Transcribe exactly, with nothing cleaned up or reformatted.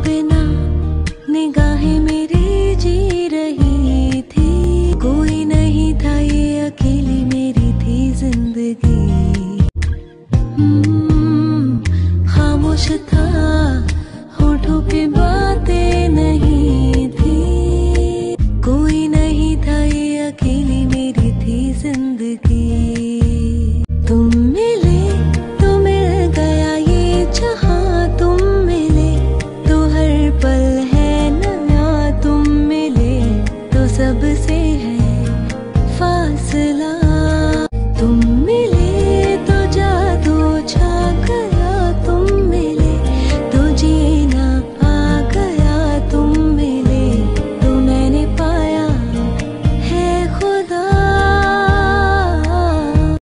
बिना निगाहें मेरी जी रही थी। कोई नहीं था, ये अकेली मेरी थी जिंदगी। हम्म, खामोश था